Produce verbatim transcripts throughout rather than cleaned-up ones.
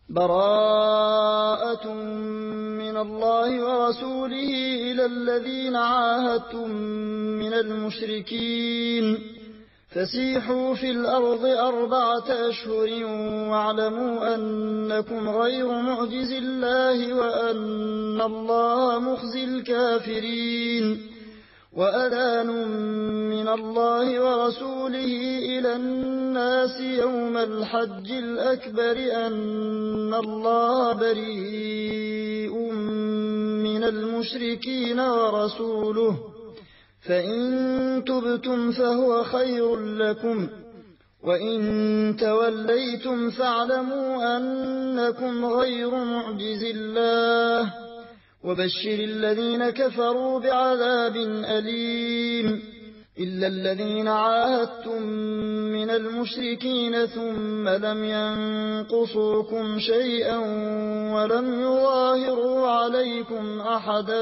براءة من الله ورسوله إلى الذين عاهدتم من المشركين فسيحوا في الأرض أربعة أشهر واعلموا أنكم غير معجز الله وأن الله مخزي الكافرين وأذان من الله ورسوله إلى الناس يوم الحج الأكبر أن الله بريء من المشركين ورسوله فإن تبتم فهو خير لكم وإن توليتم فاعلموا أنكم غير معجز الله وبشر الذين كفروا بعذاب أليم إلا الذين عاهدتم من المشركين ثم لم ينقصوكم شيئا ولم يظاهروا عليكم أحدا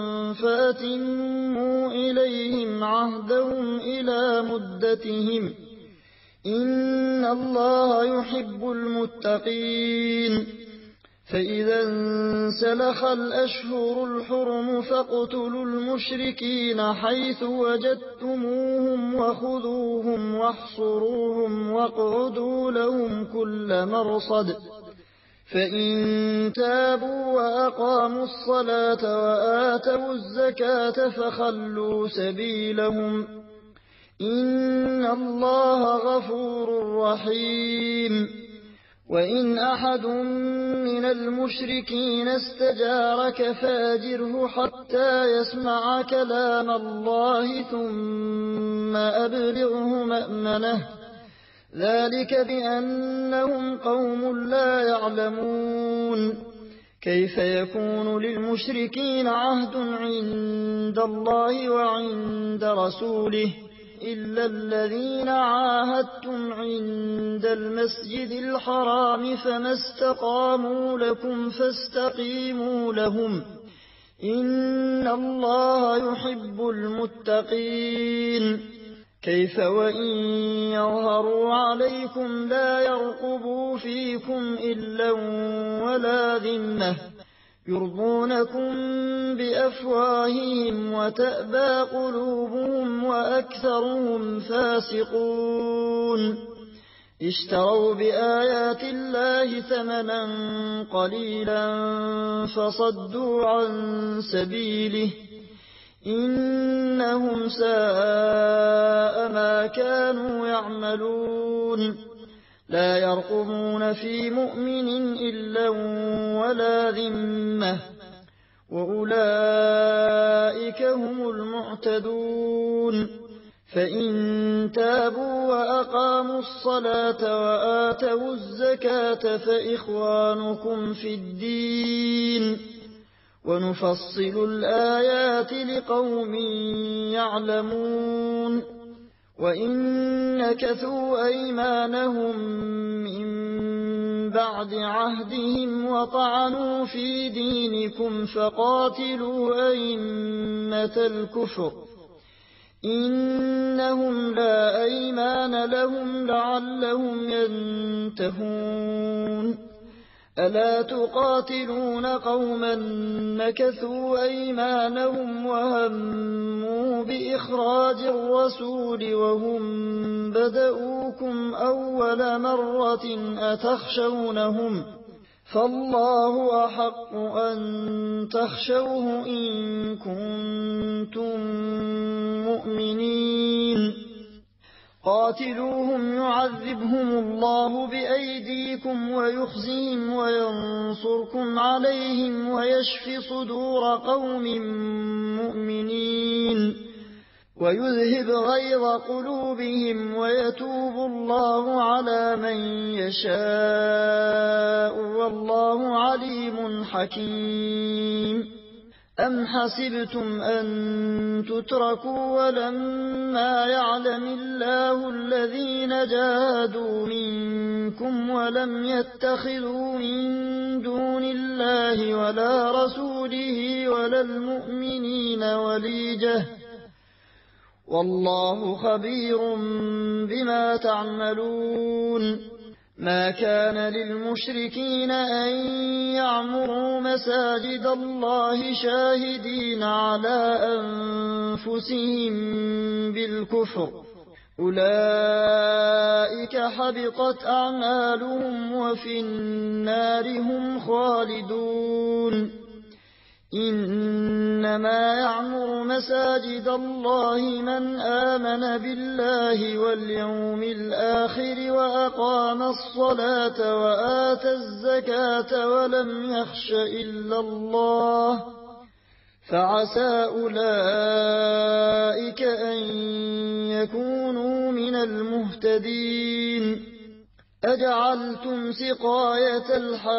فأتموا إليهم عهدهم إلى مدتهم إن الله يحب المتقين فإذا انسلخ الأشهر الحرم فاقتلوا المشركين حيث وجدتموهم وخذوهم واحصروهم واقعدوا لهم كل مرصد فإن تابوا وأقاموا الصلاة وآتوا الزكاة فخلوا سبيلهم إن الله غفور رحيم وإن أحد من المشركين استجارك فأجره حتى يسمع كلام الله ثم أبلغه مأمنه ذلك بأنهم قوم لا يعلمون كيف يكون للمشركين عهد عند الله وعند رسوله إلا الذين عاهدتم عند المسجد الحرام فما استقاموا لكم فاستقيموا لهم إن الله يحب المتقين كيف وإن يظهروا عليكم لا يرقبوا فيكم إلا ولا ذمة يرضونكم بأفواههم وتأبى قلوبهم وأكثرهم فاسقون اشتروا بآيات الله ثمنا قليلا فصدوا عن سبيله إنهم ساء ما كانوا يعملون لا يرقبون في مؤمن إلا ولا ذمة وأولئك هم المعتدون فإن تابوا وأقاموا الصلاة وآتوا الزكاة فإخوانكم في الدين ونفصل الآيات لقوم يعلمون وإن نكثوا أيمانهم من بعد عهدهم وطعنوا في دينكم فقاتلوا أئمة الكفر إنهم لا أيمان لهم لعلهم ينتهون ألا تقاتلون قوما نكثوا أيمانهم وهموا بإخراج الرسول وهم بدؤوكم أول مرة أتخشونهم فالله أحق أن تخشوه إن كنتم مؤمنين قاتلوهم يعذبهم الله بأيديكم ويخزهم وينصركم عليهم ويشف صدور قوم مؤمنين ويذهب غيظ قلوبهم ويتوب الله على من يشاء والله عليم حكيم أم حسبتم أن تتركوا ولما يعلم الله الذين جاهدوا منكم ولم يتخذوا من دون الله ولا رسوله ولا المؤمنين وليجة والله خبير بما تعملون ما كان للمشركين أن يعمروا مساجد الله شاهدين على أنفسهم بالكفر، أولئك حبطت أعمالهم وفي النار هم خالدون. إنما يعمر مساجد الله من آمن بالله واليوم الآخر وأقام الصلاة وآتى الزكاة ولم يخش إلا الله، فعسى أولئك أن يكونوا من المهتدين. أجعلتم سقاية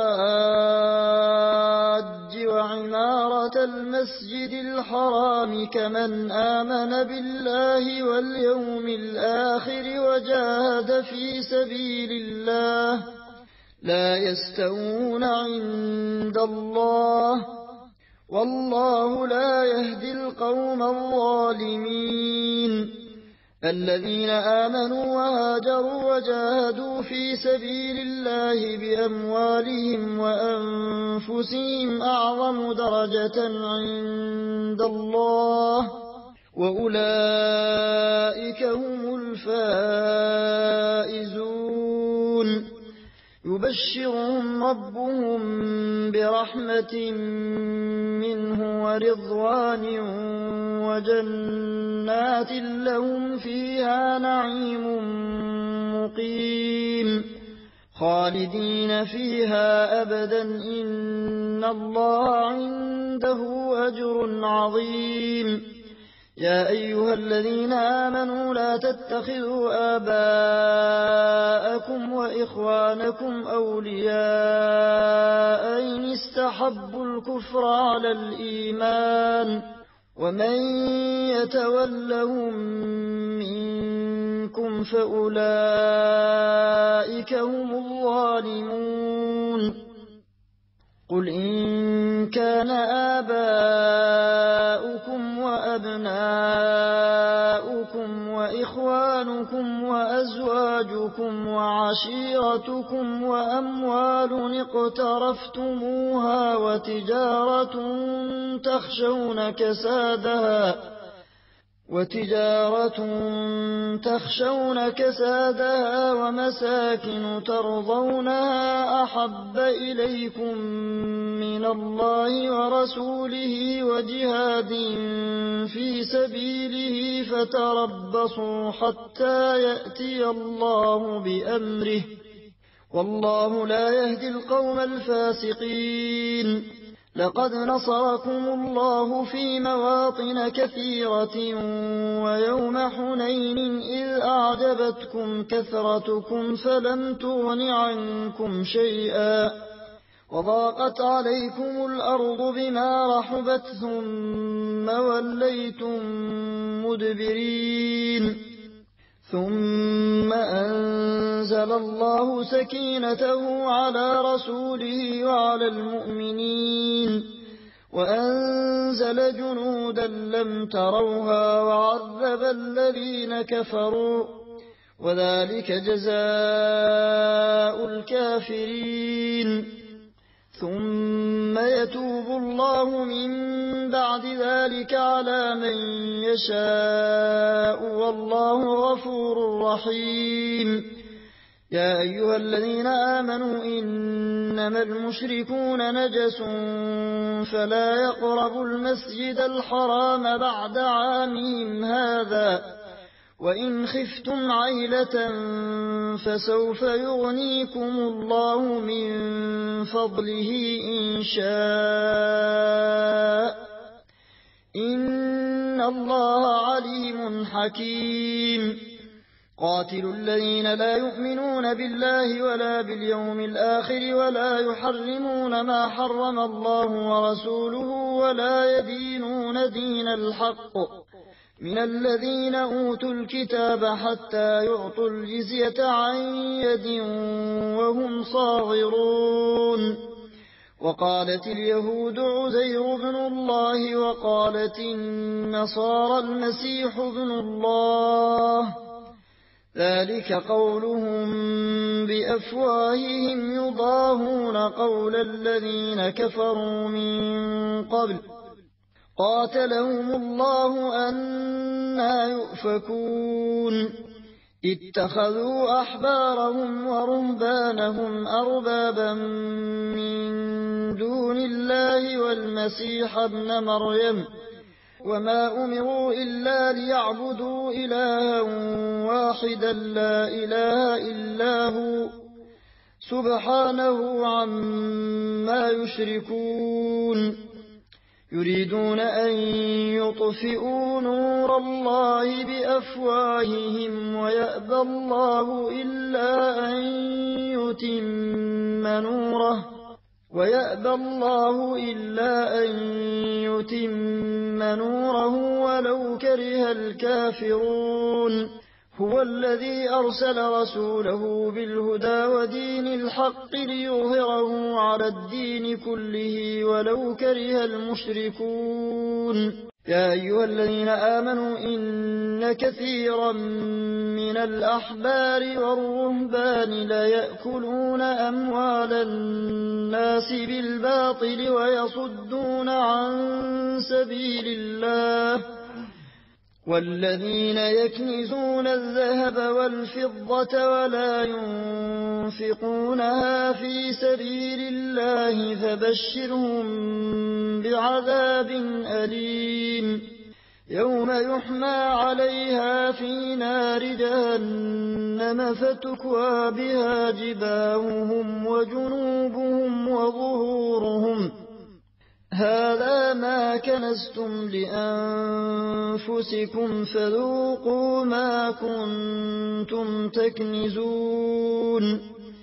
الحاج وعمارة المسجد الحرام كمن آمن بالله واليوم الآخر وجاهد في سبيل الله لا يستوون عند الله، والله لا يهدي القوم الظالمين. الذين آمنوا وهاجروا وجاهدوا في سبيل الله بأموالهم وأنفسهم أعظم درجة عند الله، وأولئك هم الفائزون. يبشرهم ربهم برحمة منه ورضوان وجنات لهم فيها نعيم مقيم خالدين فيها أبدا، إن الله عنده أجر عظيم. يا أيها الذين آمنوا لا تتخذوا آباءكم وإخوانكم أولياء إن استحبوا الكفر على الإيمان، ومن يتولهم منكم فأولئك هم الظالمون. قل إن كان آباؤكم وأبناؤكم وإخوانكم وأزواجكم وعشيرتكم وأموال اقترفتموها وتجارة تخشون كسادها وتجارة تخشون كسادها ومساكن ترضونها أحب إليكم من الله ورسوله وجهاد في سبيله فتربصوا حتى يأتي الله بأمره، والله لا يهدي القوم الفاسقين. لقد نصركم الله في مواطن كثيرة ويوم حنين إذ أعجبتكم كثرتكم فلم تغن عنكم شيئا وضاقت عليكم الأرض بما رحبت ثم وليتم مدبرين، ثم أنزل الله سكينته على رسوله وعلى المؤمنين وأنزل جنودا لم تروها وعذب الذين كفروا، وذلك جزاء الكافرين. ثم يتوب الله من بعد ذلك على من يشاء والله غفور رحيم. يا أيها الذين آمنوا إنما المشركون نجس فلا يقربوا المسجد الحرام بعد عامهم هذا، وإن خفتم عيلة فسوف يغنيكم الله من فضله إن شاء، إن الله عليم حكيم. قاتلوا الذين لا يؤمنون بالله ولا باليوم الآخر ولا يحرمون ما حرم الله ورسوله ولا يدينون دين الحق من الذين أوتوا الكتاب حتى يعطوا الجزية عن يد وهم صاغرون. وقالت اليهود عزير بن الله وقالت النصارى المسيح ابن الله، ذلك قولهم بأفواههم يضاهون قول الذين كفروا من قبل قاتلهم الله أنى يؤفكون اتخذوا أحبارهم ورهبانهم أربابا من دون الله والمسيح ابن مريم وما أمروا إلا ليعبدوا إلها واحدا لا إله إلا هو سبحانه عما يشركون يريدون أن يطفئوا نور الله بأفواههم ويأبى الله إلا أن يتم نوره ويأبى الله إلا أن يتم نوره ولو كره الكافرون هو الذي أرسل رسوله بالهدى ودين الحق ليظهره على الدين كله ولو كره المشركون يا أيها الذين آمنوا إن كثيرا من الأحبار والرهبان ليأكلون أموال الناس بالباطل ويصدون عن سبيل الله والذين يكنزون الذهب والفضة ولا ينفقونها في سبيل الله فبشرهم بعذاب أليم يوم يحمى عليها في نار جهنم فتكوى بها جباههم وجنوبهم وظهورهم هذا ما كنزتم لأنفسكم فذوقوا ما كنتم تكنزون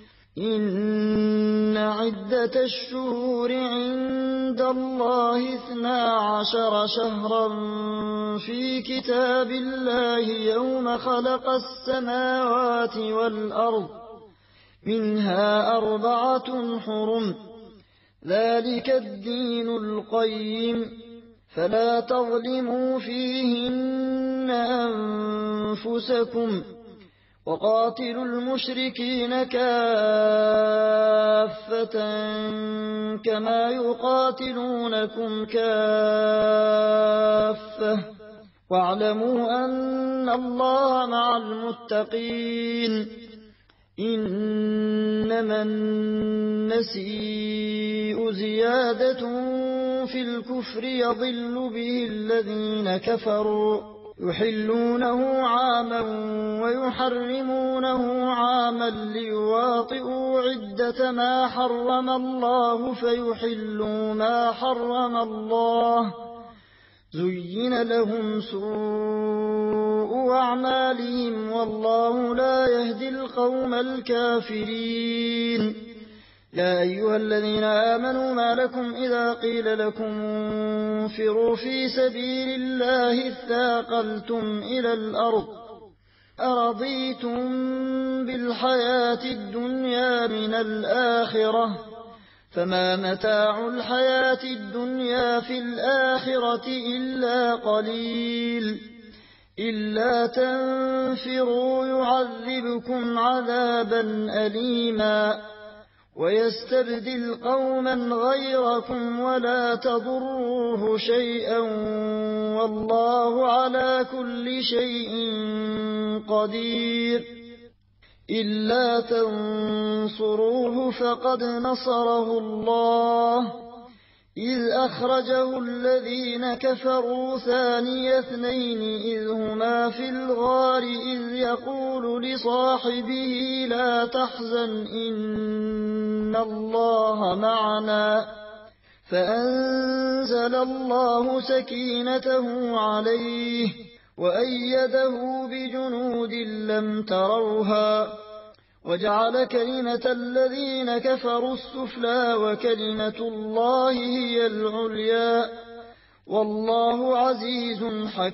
إن عدة الشهور عند الله اثنا عشر شهرا في كتاب الله يوم خلق السماوات والأرض منها أربعة حرم ذلك الدين القيم فلا تظلموا فيهن أنفسكم وقاتلوا المشركين كافة كما يقاتلونكم كافة واعلموا أن الله مع المتقين إنما النسيء زيادة في الكفر يضل به الذين كفروا يحلونه عاما ويحرمونه عاما ليواطئوا عدة ما حرم الله فيحلوا ما حرم الله زين لهم سوء أعمالهم والله لا يهدي القوم الكافرين يا أيها الذين آمنوا ما لكم إذا قيل لكم انفروا في سبيل الله اثاقلتم إلى الأرض أرضيتم بالحياة الدنيا من الآخرة فما متاع الحياة الدنيا في الآخرة إلا قليل إلا تنفروا يعذبكم عذابا أليما ويستبدل قوما غيركم ولا تضروه شيئا والله على كل شيء قدير إلا تنصروه فقد نصره الله إذ أخرجه الذين كفروا ثاني اثنين إذ هما في الغار إذ يقول لصاحبه لا تحزن إن الله معنا فأنزل الله سكينته عليه وأيده بجنود لم تروها وجعل كلمة الذين كفروا السفلى وكلمة الله هي العليا والله عزيز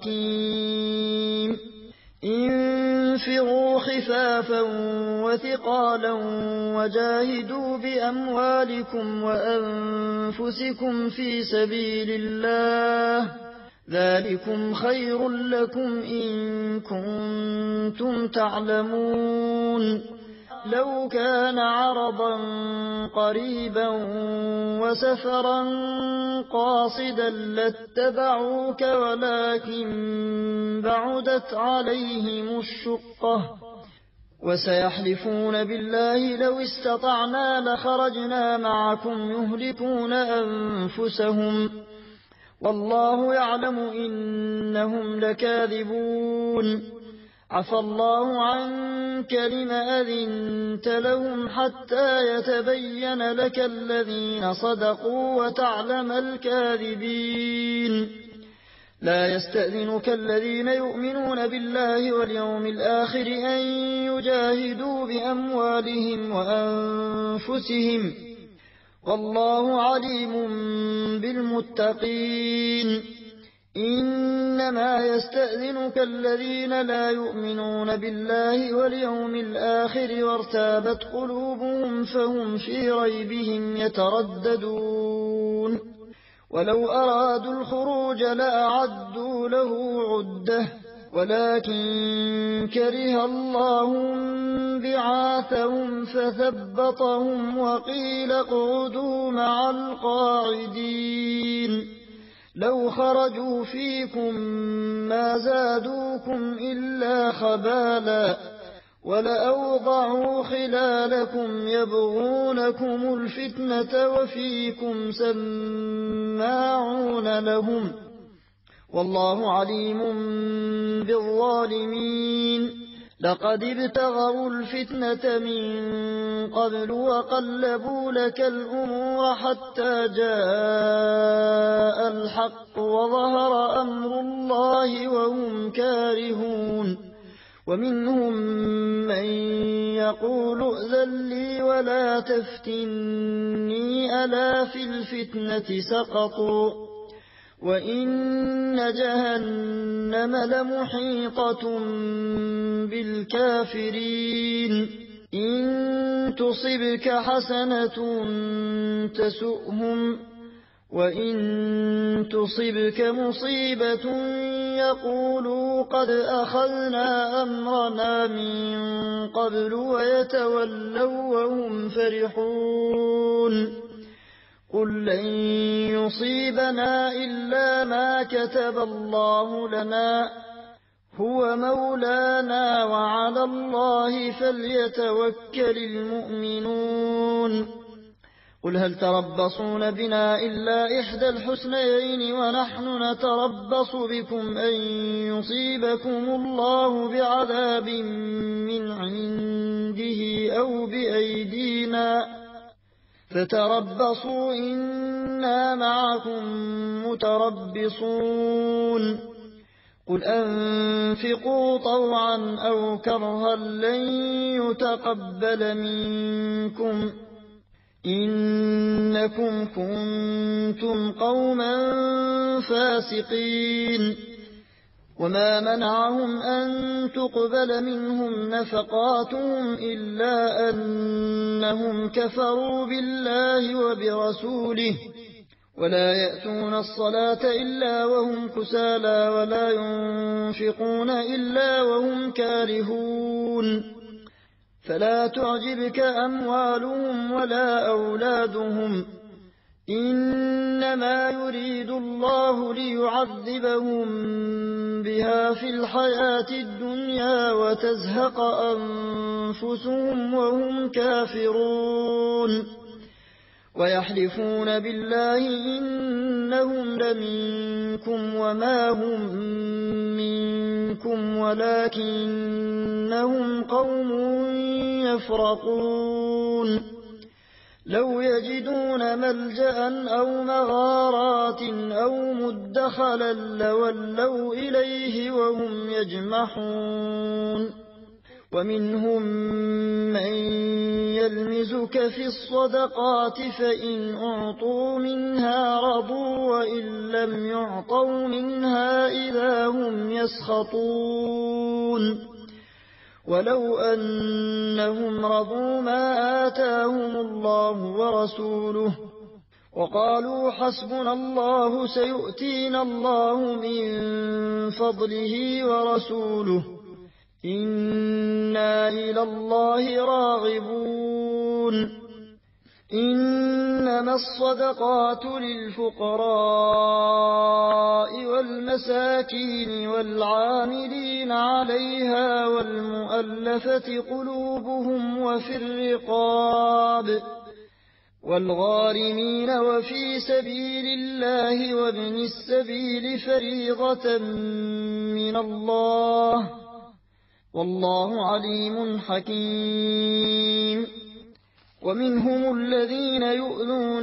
حكيم انفروا خفافا وثقالا وجاهدوا بأموالكم وأنفسكم في سبيل الله ذلكم خير لكم إن كنتم تعلمون لو كان عرضا قريبا وسفرا قاصدا لاتبعوك ولكن بعدت عليهم الشقة وسيحلفون بالله لو استطعنا لخرجنا معكم يهلكون أنفسهم والله يعلم إنهم لكاذبون عفى الله عنك لم أذنت لهم حتى يتبين لك الذين صدقوا وتعلم الكاذبين لا يستأذنك الذين يؤمنون بالله واليوم الآخر أن يجاهدوا بأموالهم وأنفسهم والله عليم بالمتقين إنما يستأذنك الذين لا يؤمنون بالله واليوم الآخر وارتابت قلوبهم فهم في ريبهم يترددون ولو أرادوا الخروج لأعدوا له عدة ولكن كره الله بعاثهم فثبطهم وقيل اقعدوا مع القاعدين لو خرجوا فيكم ما زادوكم إلا خبالا ولأوضعوا خلالكم يبغونكم الفتنة وفيكم سماعون لهم والله عليم بالظالمين لقد ابتغوا الفتنة من قبل وقلبوا لك الأمور حتى جاء الحق وظهر أمر الله وهم كارهون ومنهم من يقول ائذن لي ولا تفتني ألا في الفتنة سقطوا وإن جهنم لمحيطة بالكافرين إن تصبك حسنة تسؤهم وإن تصبك مصيبة يقولوا قد أخذنا أمرنا من قبل ويتولوا وهم فرحون قل لن يصيبنا إلا ما كتب الله لنا هو مولانا وعلى الله فليتوكل المؤمنون قل هل تربصون بنا إلا إحدى الحسنيين ونحن نتربص بكم أن يصيبكم الله بعذاب من عنده أو بأيدينا فتربصوا إنا معكم متربصون قل أنفقوا طوعا أو كرها لن يتقبل منكم إنكم كنتم قوما فاسقين وما منعهم أن تقبل منهم نفقاتهم إلا أنهم كفروا بالله وبرسوله ولا يأتون الصلاة إلا وهم كسالى ولا ينفقون إلا وهم كارهون فلا تعجبك أموالهم ولا أولادهم إنما يريد الله ليعذبهم بها في الحياة الدنيا وتزهق أنفسهم وهم كافرون ويحلفون بالله إنهم لمنكم وما هم منكم ولكنهم قوم يفرقون لو يجدون ملجأ أو مغارات أو مدخلا لولوا إليه وهم يجمحون ومنهم من يلمزك في الصدقات فإن أعطوا منها رضوا وإن لم يعطوا منها إذا هم يسخطون ولو أنهم رضوا ما آتاهم الله ورسوله وقالوا حسبنا الله سيؤتينا الله من فضله ورسوله إنا إلى الله راغبون إنما الصدقات للفقراء والمساكين والعاملين عليها والمؤلفة قلوبهم وفي الرقاب والغارمين وفي سبيل الله وابن السبيل فريضة من الله والله عليم حكيم ومنهم الذين يؤذون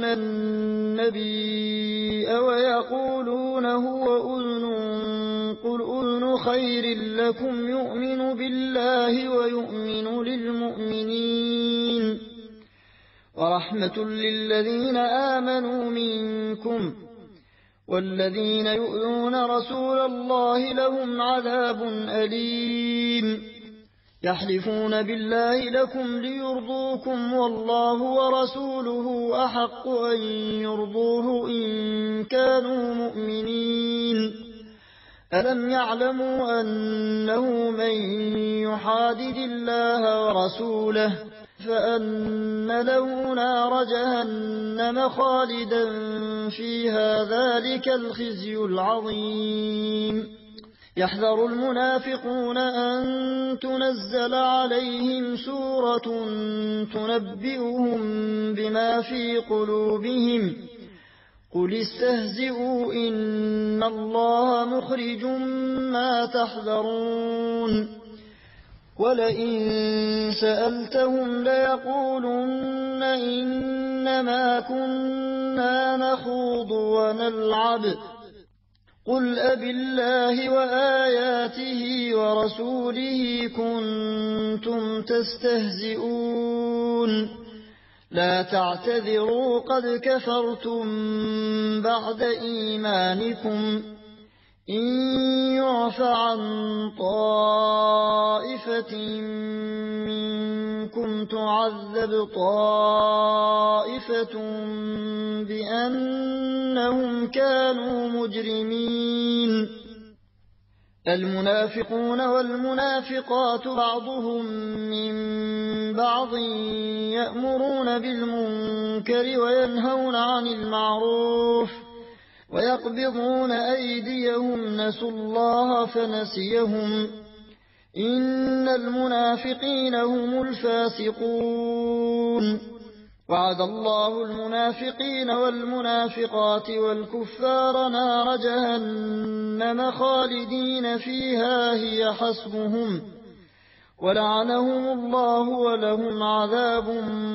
النبي ويقولون هو أذن قل أذن خير لكم يؤمن بالله ويؤمن للمؤمنين ورحمة للذين آمنوا منكم والذين يؤذون رسول الله لهم عذاب أليم يحلفون بالله لكم ليرضوكم والله ورسوله أحق أن يرضوه إن كانوا مؤمنين ألم يعلموا أنه من يحادد الله ورسوله فأن له نار جهنم خالدا فيها ذلك الخزي العظيم يحذر المنافقون أن تنزل عليهم سورة تنبئهم بما في قلوبهم قل استهزئوا إن الله مخرج ما تحذرون ولئن سألتهم ليقولن إنما كنا نخوض ونلعب قل أبالله وآياته ورسوله كنتم تستهزئون لا تعتذروا قد كفرتم بعد إيمانكم إن يعف عن طائفة منكم تعذب طائفة بأنهم كانوا مجرمين المنافقون والمنافقات بعضهم من بعض يأمرون بالمنكر وينهون عن المعروف ويقبضون أيديهم نسوا الله فنسيهم إن المنافقين هم الفاسقون وعد الله المنافقين والمنافقات والكفار نار جهنم خالدين فيها هي حسبهم ولعنهم الله ولهم عذاب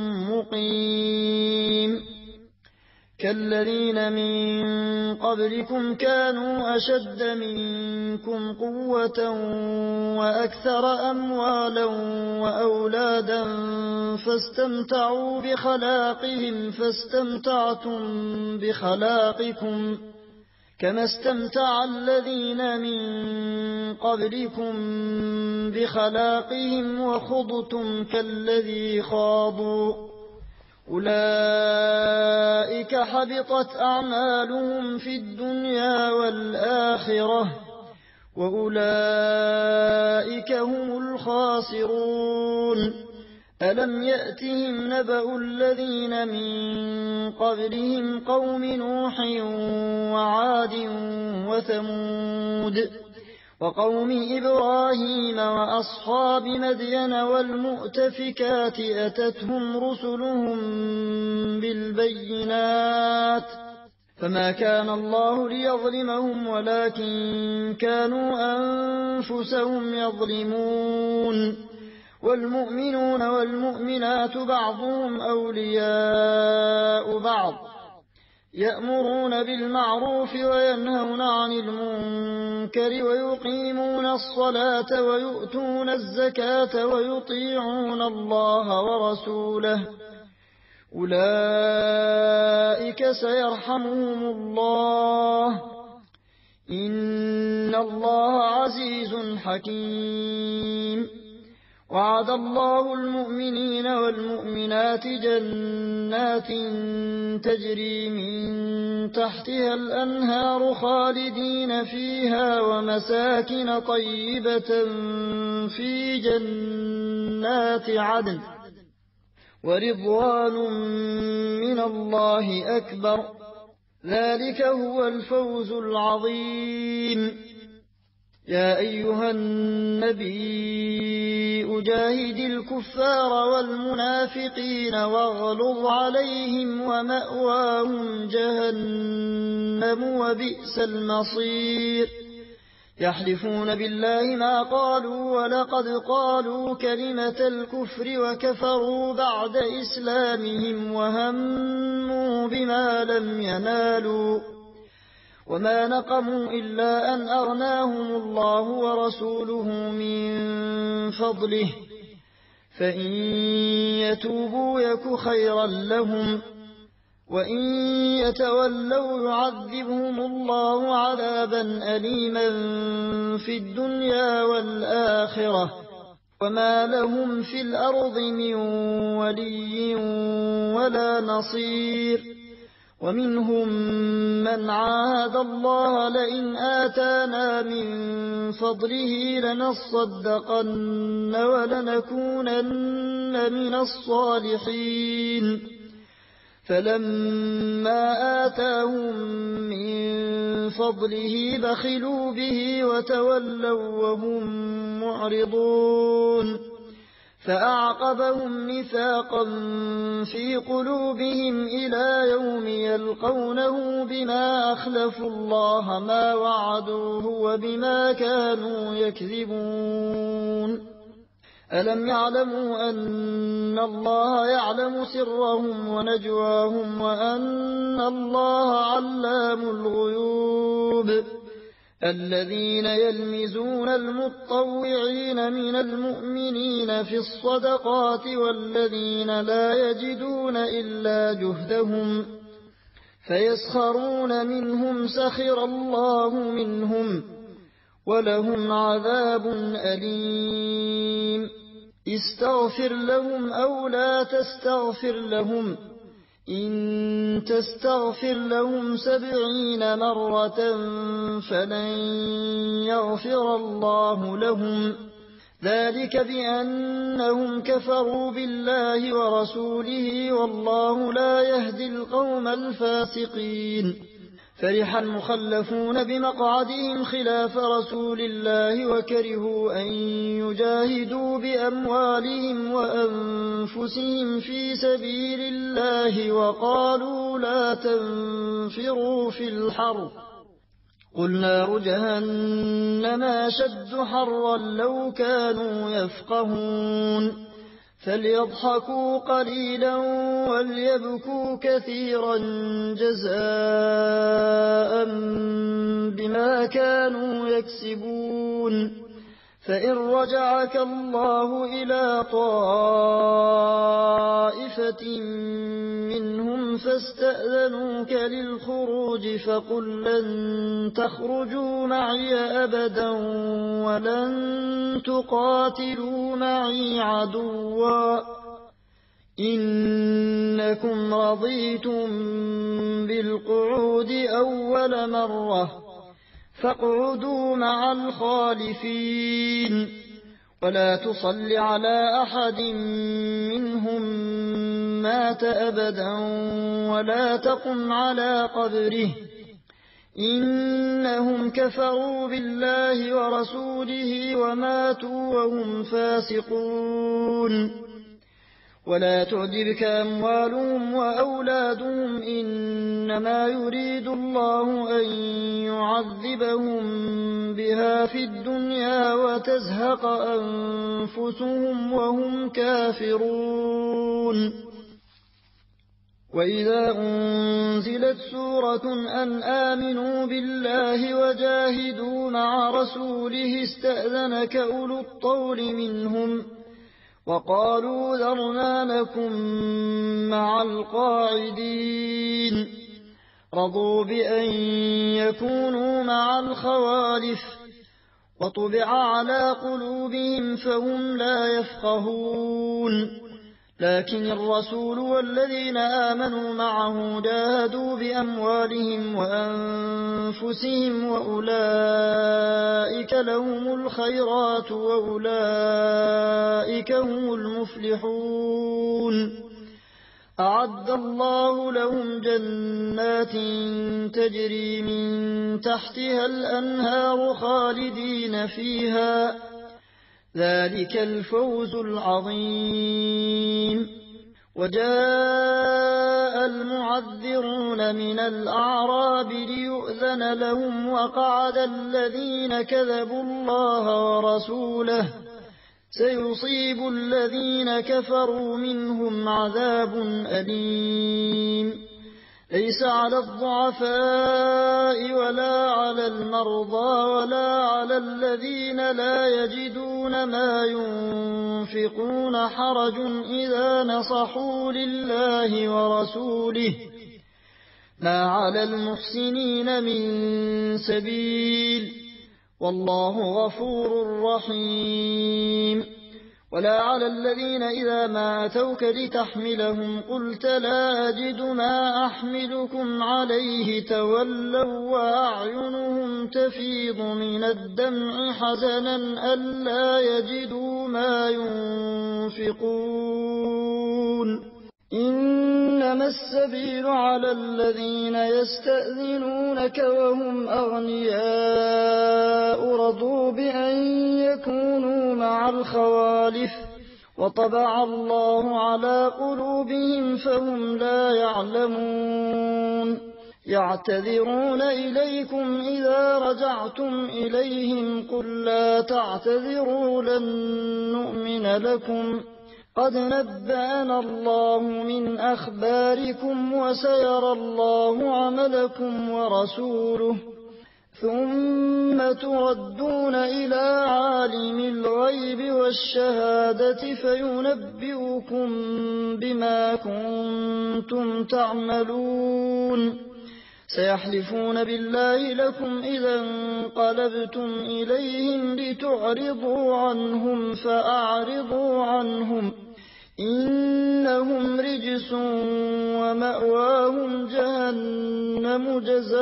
مقيم كالذين من قبلكم كانوا أشد منكم قوة وأكثر أموالا وأولادا فاستمتعوا بخلاقهم فاستمتعتم بخلاقكم كما استمتع الذين من قبلكم بخلاقهم وخضتم كالذي خاضوا أولئك حبطت أعمالهم في الدنيا والآخرة وأولئك هم الخاسرون ألم يأتهم نبأ الذين من قبلهم قوم نوح وعاد وثمود وقوم إبراهيم وأصحاب مدين والمؤتفكات أتتهم رسلهم بالبينات فما كان الله ليظلمهم ولكن كانوا أنفسهم يظلمون والمؤمنون والمؤمنات بعضهم أولياء بعض يأمرون بالمعروف وينهون عن المنكر ويقيمون الصلاة ويؤتون الزكاة ويطيعون الله ورسوله أولئك سيرحمهم الله إن الله عزيز حكيم وعد الله المؤمنين والمؤمنات جنات تجري من تحتها الأنهار خالدين فيها ومساكن طيبة في جنات عدن ورضوان من الله أكبر ذلك هو الفوز العظيم. يا أيها النبي أجاهد الكفار والمنافقين واغلظ عليهم ومأواهم جهنم وبئس المصير. يحلفون بالله ما قالوا ولقد قالوا كلمة الكفر وكفروا بعد إسلامهم وهموا بما لم ينالوا وما نقموا إلا أن أغناهم الله ورسوله من فضله فإن يتوبوا يك خيرا لهم وإن يتولوا يعذبهم الله عذابا أليما في الدنيا والآخرة وما لهم في الأرض من ولي ولا نصير. ومنهم من عاهد الله لئن آتانا من فضله لنصدقن ولنكونن من الصالحين فلما آتاهم من فضله بخلوا به وتولوا وهم معرضون فأعقبهم نفاقا في قلوبهم إلى يوم يلقونه بما أخلفوا الله ما وعدوه وبما كانوا يكذبون. ألم يعلموا أن الله يعلم سرهم ونجواهم وأن الله علام الغيوب. الذين يلمزون المتطوعين من المؤمنين في الصدقات والذين لا يجدون إلا جهدهم فيسخرون منهم سخر الله منهم ولهم عذاب أليم. استغفر لهم أو لا تستغفر لهم إن تستغفر لهم سبعين مرة فلن يغفر الله لهم ذلك بأنهم كفروا بالله ورسوله والله لا يهدي القوم الفاسقين. فرح المخلفون بمقعدهم خلاف رسول الله وكرهوا أن يجاهدوا بأموالهم وأنفسهم في سبيل الله وقالوا لا تنفروا في الحر قل نار جهنم أشد حرا لو كانوا يفقهون. فليضحكوا قليلا وليبكوا كثيرا جزاء بما كانوا يكسبون. فإن رجعك الله إلى طائفة منهم فاستأذنوك للخروج فقل لن تخرجوا معي أبدا ولن تقاتلوا معي عدوا إنكم رضيتم بالقعود أول مرة فاقعدوا مع الخالفين ولا تصل على أحد منهم مات أبدا ولا تقم على قبره إنهم كفروا بالله ورسوله وماتوا وهم فاسقون. ولا تعجبك أموالهم وأولادهم إنما يريد الله أن يعذبهم بها في الدنيا وتزهق أنفسهم وهم كافرون. وإذا أنزلت سورة أن آمنوا بالله وجاهدوا مع رسوله استأذنك أولو الطول منهم وقالوا ذرنا نكن مع القاعدين. رضوا بأن يكونوا مع الخوالف وطبع على قلوبهم فهم لا يفقهون لكن الرسول والذين آمنوا معه جاهدوا بأموالهم وأنفسهم وأولئك لهم الخيرات وأولئك هم المفلحون أعد الله لهم جنات تجري من تحتها الأنهار خالدين فيها ذلك الفوز العظيم وجاء المعذرون من الأعراب ليؤذن لهم وقعد الذين كذبوا الله ورسوله سيصيب الذين كفروا منهم عذاب أليم ليس على الضعفاء ولا على المرضى ولا على الذين لا يجدون ما ينفقون حرج إذا نصحوا لله ورسوله ما على المحسنين من سبيل والله غفور رحيم ولا على الذين إذا ما أتوك لتحملهم قلت لا أجد ما أحملكم عليه تولوا وأعينهم تفيض من الدمع حزنا ألا يجدوا ما ينفقون إنما السبيل على الذين يستأذنونك وهم أغنياء رضوا بأن يكونوا مع الخوالف وطبع الله على قلوبهم فهم لا يعلمون يعتذرون إليكم إذا رجعتم إليهم قل لا تعتذروا لن نؤمن لكم قد نبأنا الله من أخباركم وسيرى الله عملكم ورسوله ثم تردون إلى عالم الغيب والشهادة فينبئكم بما كنتم تعملون سيحلفون بالله لكم إذا انقلبتم إليهم لتعرضوا عنهم فأعرضوا عنهم إنهم رجس ومأواهم جهنم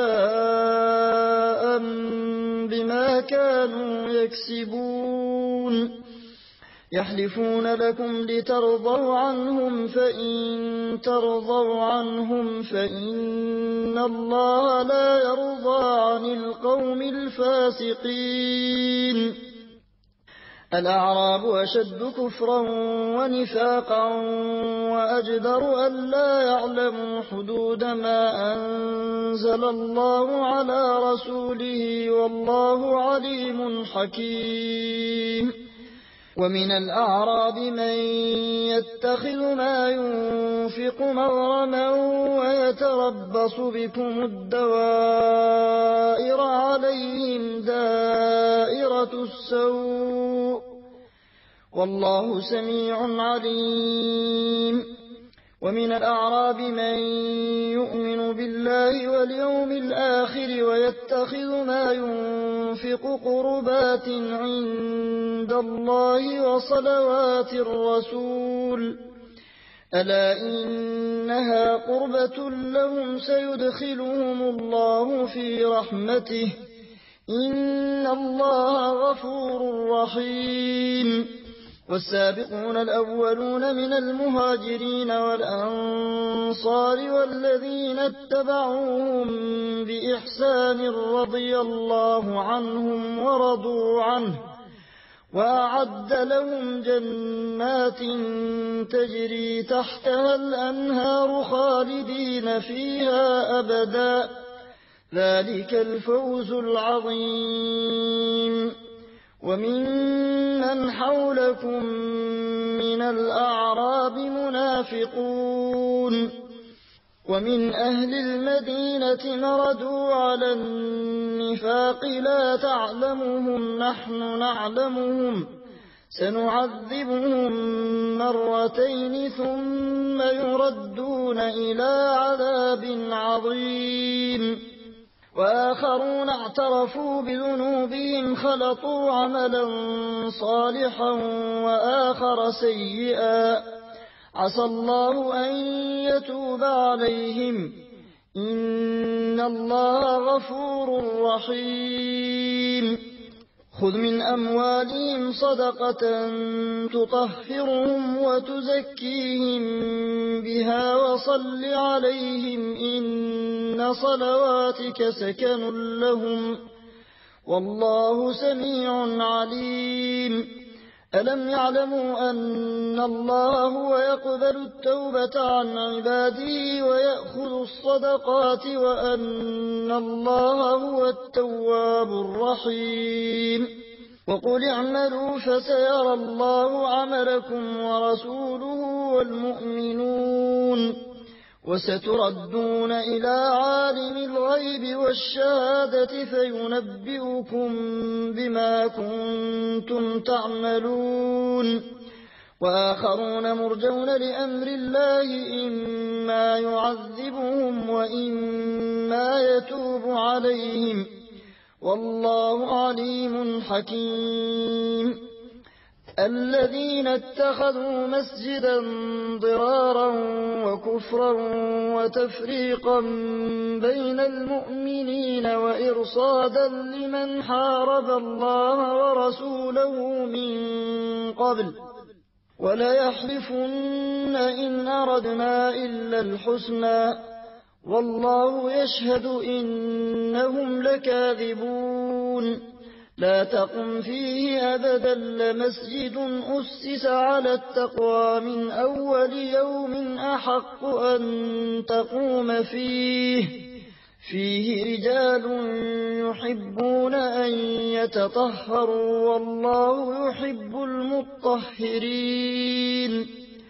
جزاء بما كانوا يكسبون يحلفون لكم لترضوا عنهم فإن ترضوا عنهم فإن الله لا يرضى عن القوم الفاسقين الأعراب أشد كفرا ونفاقا وأجدر أن لا يعلموا حدود ما أنزل الله على رسوله والله عليم حكيم ومن الأعراب من يتخذ ما ينفق مغرما ويتربص بكم الدوائر عليهم دائرة السوء والله سميع عليم ومن الأعراب من يؤمن بالله واليوم الآخر ويتخذ ما ينفق قربات عند الله وصلوات الرسول ألا إنها قربة لهم سيدخلهم الله في رحمته إن الله غفور رحيم والسابقون الأولون من المهاجرين والأنصار والذين اتبعوهم بإحسان رضي الله عنهم ورضوا عنه وأعد لهم جنات تجري تحتها الأنهار خالدين فيها أبدا ذلك الفوز العظيم وممن حولكم من الأعراب منافقون ومن أهل المدينة مردوا على النفاق لا تعلمهم نحن نعلمهم سنعذبهم مرتين ثم يردون إلى عذاب عظيم وآخرون اعترفوا بذنوبهم خلطوا عملا صالحا وآخر سيئا عسى الله أن يتوب عليهم إن الله غفور رحيم خذ من أموالهم صدقة تطهرهم وتزكيهم بها وصل عليهم إن صلواتك سكن لهم والله سميع عليم ألم يعلموا أن الله هو يقبل التوبة عن عباده ويأخذ الصدقات وأن الله هو التواب الرحيم وقل اعملوا فسيرى الله عملكم ورسوله والمؤمنون وستردون إلى عالم الغيب والشهادة فينبئكم بما كنتم تعملون وآخرون مرجون لأمر الله إما يعذبهم وإما يتوب عليهم والله عليم حكيم الذين اتخذوا مسجدا ضرارا وكفرا وتفريقا بين المؤمنين وإرصادا لمن حارب الله ورسوله من قبل وليحلفن إن أردنا إلا الحسنى والله يشهد إنهم لكاذبون لا تقم فيه أبدا لمسجد أسس على التقوى من أول يوم أحق أن تقوم فيه فيه رجال يحبون أن يتطهروا والله يحب المطهرين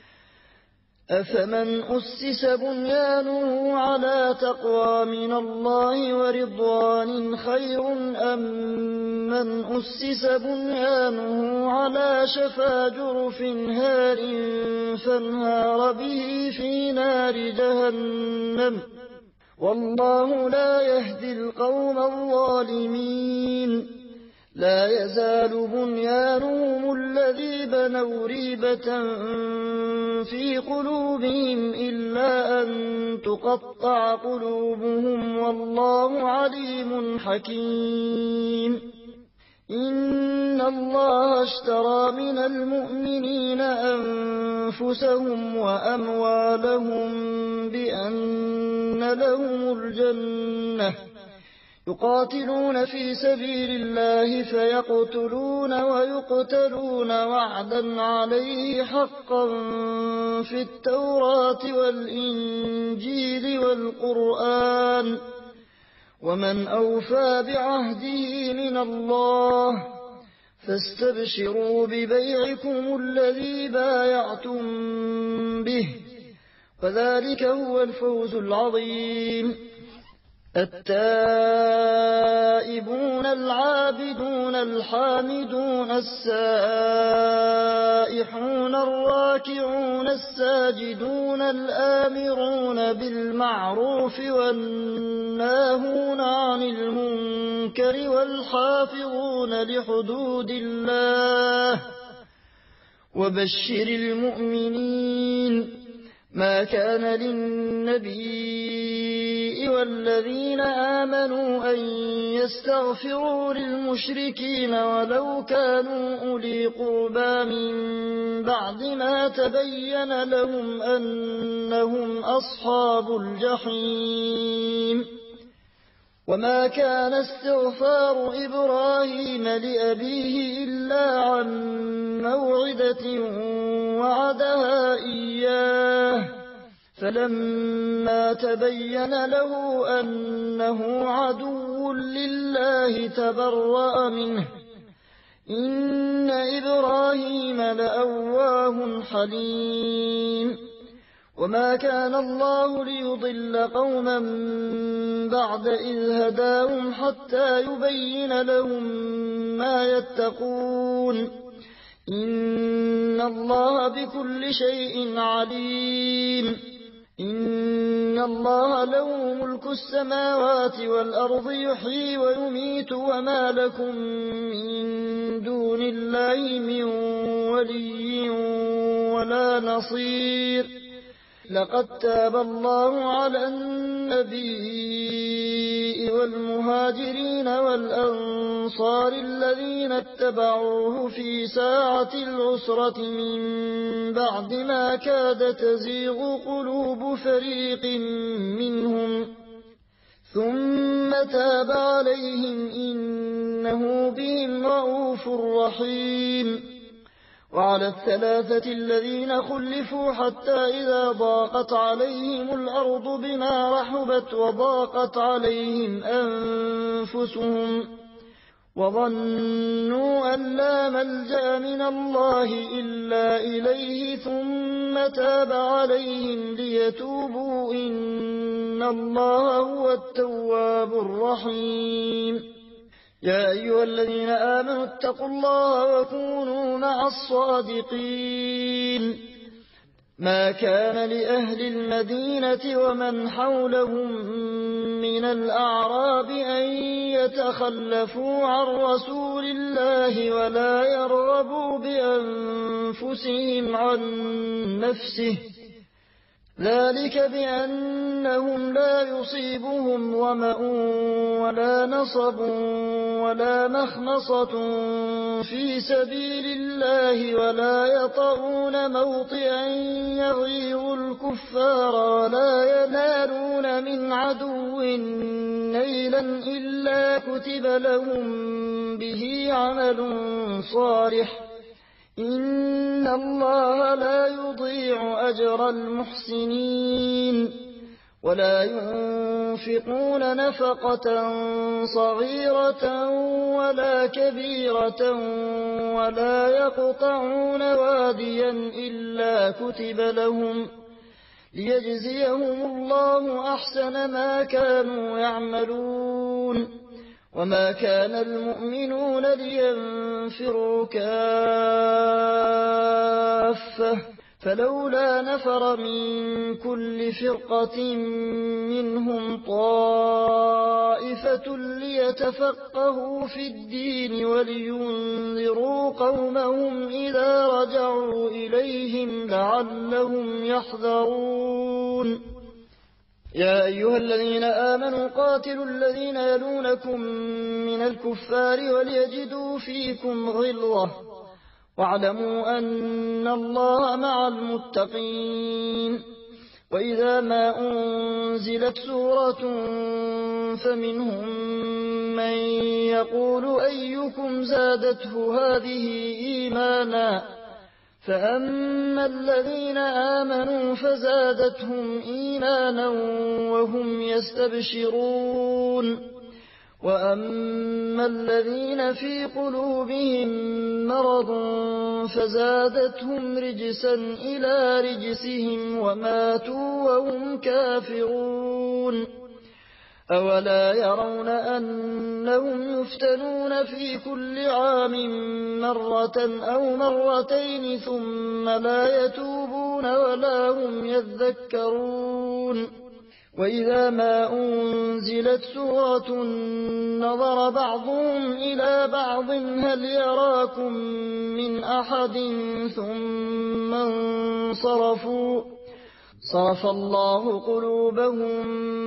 أفمن أسس بنيانه على تقوى من الله ورضوان خير أم من أسس بنيانه على شفا جرف هار فانهار به في نار جهنم والله لا يهدي القوم الظالمين لا يزال بنيانهم الذي بنوا ريبة في قلوبهم إلا أن تقطع قلوبهم والله عليم حكيم إن الله اشترى من المؤمنين أنفسهم وأموالهم بأن لهم الجنة يقاتلون في سبيل الله فيقتلون ويقتلون وعدا عليه حقا في التوراة والإنجيل والقرآن ومن أوفى بعهده من الله فاستبشروا ببيعكم الذي بايعتم به وذلك هو الفوز العظيم التائبون العابدون الحامدون السائحون الراكعون الساجدون الآمرون بالمعروف والناهون عن المنكر والحافظون لحدود الله وبشر المؤمنين ما كان للنبي والذين آمنوا أن يستغفروا للمشركين ولو كانوا أولي قربى من بعد ما تبين لهم أنهم أصحاب الجحيم وما كان استغفار إبراهيم لأبيه إلا عن موعدة وعدها إياه فلما تبين له أنه عدو لله تبرأ منه إن إبراهيم لأواه حليم وما كان الله ليضل قوما بعد إذ هداهم حتى يبين لهم ما يتقون إن الله بكل شيء عليم إن الله له ملك السماوات والأرض يحيي ويميت وما لكم من دون الله من ولي ولا نصير لقد تاب الله على النبي والمهاجرين والأنصار الذين اتبعوه في ساعة العسرة من بعد ما كاد تزيغ قلوب فريق منهم ثم تاب عليهم إنه بهم رءوف رحيم. وعلى الثلاثة الذين خلفوا حتى إذا ضاقت عليهم الأرض بما رحبت وضاقت عليهم أنفسهم وظنوا أن لا ملجأ من الله إلا إليه ثم تاب عليهم ليتوبوا إن الله هو التواب الرحيم. يا أيها الذين آمنوا اتقوا الله وكونوا مع الصادقين. ما كان لأهل المدينة ومن حولهم من الأعراب أن يتخلفوا عن رسول الله ولا يرغبوا بأنفسهم عن نفسه ذلك بأنهم لا يصيبهم ظمأ ولا نصب ولا مخمصة في سبيل الله ولا يطعون موطئا يغيظ الكفار ولا ينالون من عدو نيلا إلا كتب لهم به عمل صالح إن الله لا يضيع أجر المحسنين. ولا ينفقون نفقة صغيرة ولا كبيرة ولا يقطعون واديا إلا كتب لهم ليجزيهم الله أحسن ما كانوا يعملون. وما كان المؤمنون لينفروا كافة فلولا نفر من كل فرقة منهم طائفة ليتفقهوا في الدين ولينذروا قومهم إذا رجعوا إليهم لعلهم يحذرون. يا أيها الذين آمنوا قاتلوا الذين يلونكم من الكفار وليجدوا فيكم غلظة واعلموا أن الله مع المتقين. وإذا ما أنزلت سورة فمنهم من يقول أيكم زادته هذه إيمانا فأما الذين آمنوا فزادتهم إيمانا وهم يستبشرون وأما الذين في قلوبهم مرض فزادتهم رجسا إلى رجسهم وماتوا وهم كافرون. أولا يرون أنهم يفتنون في كل عام مرة أو مرتين ثم لا يتوبون ولا هم يذكرون. وإذا ما أنزلت سورة نظر بعضهم إلى بعض هل يراكم من أحد ثم انصرفوا صرف الله قلوبهم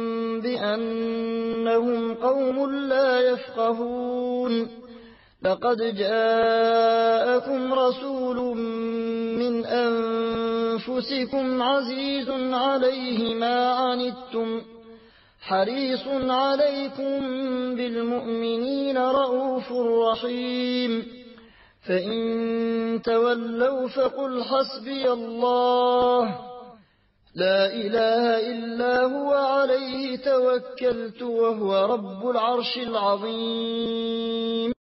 بأنهم قوم لا يفقهون. لقد جاءكم رسول من أنفسكم عزيز عليه ما عنتم حريص عليكم بالمؤمنين رءوف رحيم. فإن تولوا فقل حسبي الله لا إله إلا هو عليه توكلت وهو رب العرش العظيم.